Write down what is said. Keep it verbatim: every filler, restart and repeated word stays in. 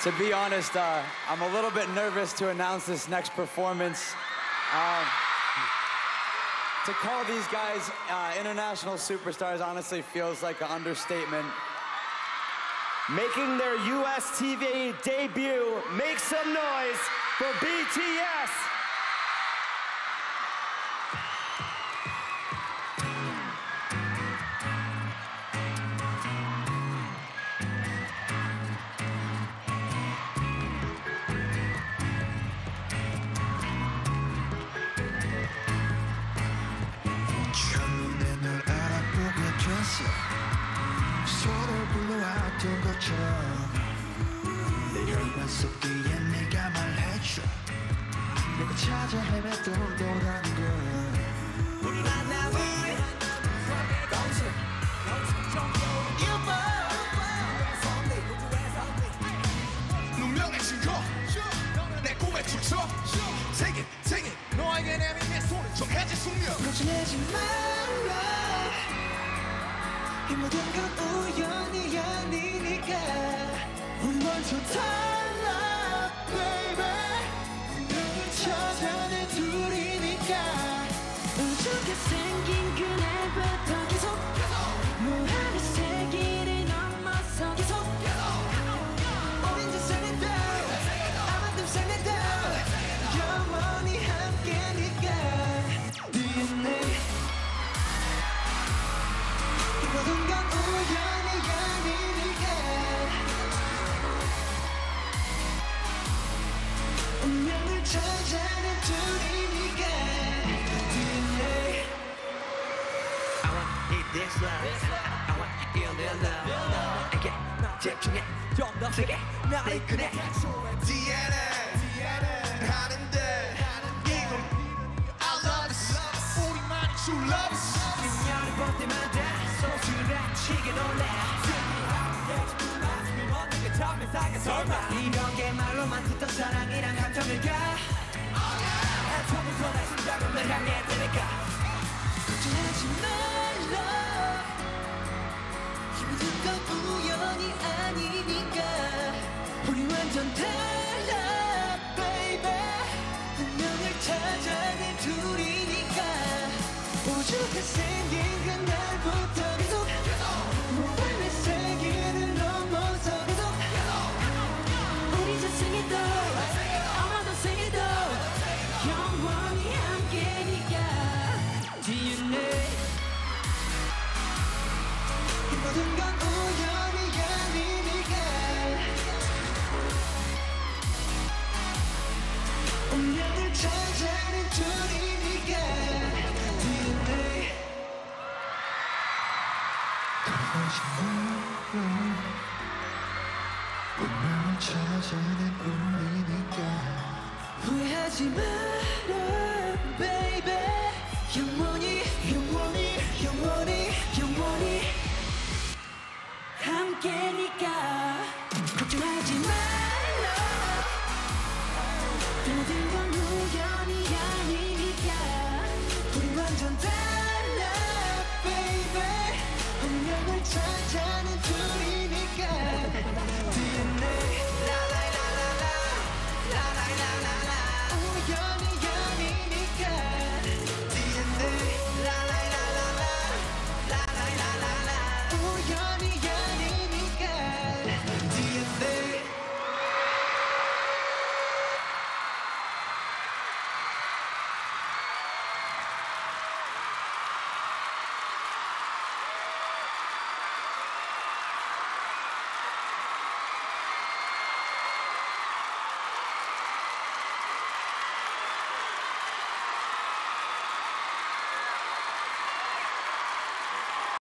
To be honest, uh, I'm a little bit nervous to announce this next performance. Um, to call these guys uh, international superstars honestly feels like an understatement. Making their U S T V debut, make some noise for B T S! 서로 불러왔던 것처럼 내 혈관 속 뒤에 네가 말해줘 내가 찾아 헤맸던 너라는 걸 우리 만남을 공식 유머 운명의 증거 내 꿈의 출처 Take it, take it 너에게 내민 내 손을 정해진 숙명 거짓내지 말라 이 모든 건 우연이 아니니까 우리 먼저 달라 baby 운명을 찾아낸 둘이니까 우주가 생긴 그날부터 계속 무한의 세기를 넘어서 계속 우린 세상에도 아마도 세상에도 영원히 함께니까 디엔에이 모든 건 우연이 아니니까 운명을 찾아낸 둘이니까 디엔에이 I want it this love I want it in love 내게 집중해 좀 더 세게 날 이끄네 디엔에이 하는데 이건 I love this 우리만의 true love 인연을 볼 때마다 소스라치게 놀래 이런 게 말로만 듣던 사랑이란 감정일까 처음부터 내 심장은 널 향해 뜨니까 걱정하지 말라 이 모든 건 우연이 아니니까 우리 완전 달라 baby 운명을 찾아낸 둘이니까 우주가 생긴 그날부터 계속 무한의 세계를 넘어서 계속 우리 저승에도 아마도 생에도 영원히 함께니까 디엔에이 이 모든 건 우연이 아니니까 운명을 찾아낸 둘이니까 디엔에이 그것이 뭐야 운명을 찾아낸 우리니까 후회하지 마라 baby 영원히 영원히 영원히